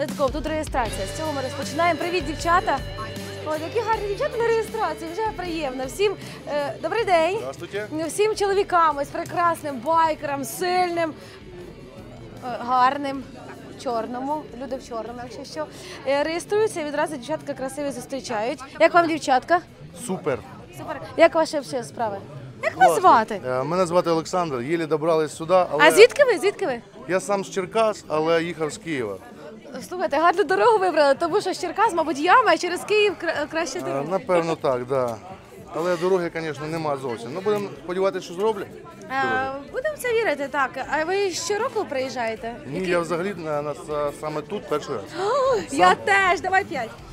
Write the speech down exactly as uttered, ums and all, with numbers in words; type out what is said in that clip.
Святков, тут реєстрація. З цього ми розпочинаємо. Привіт, дівчата! Ой, які гарні дівчата на реєстрації, вже приємно. Всім е, добрий день. Здравствуйте. Всім чоловікам ось прекрасним байкерам, сильним, е, гарним, в чорному, люди в чорному, якщо що. Е, реєструються і відразу дівчатка красиві зустрічають. Як вам, дівчатка? Супер. Супер. Як ваші ще справи? Як вас звати? Е, Мене звати Олександр, єлі добрались сюди, але А звідки ви? Звідки ви? я сам з Черкас, але їхав з Києва. Слухайте, гарну дорогу вибрали, тому що з Черкас, мабуть, яма, а через Київ кра- краще Е, дорога. Напевно, так, да. Але дороги, звісно, нема зовсім. Ну, будемо сподіватися, що зроблять. Е, Будемо в це вірити, так. А ви щороку приїжджаєте? Ні, я взагалі на, на, саме тут перший раз. Я теж, давай п'ять.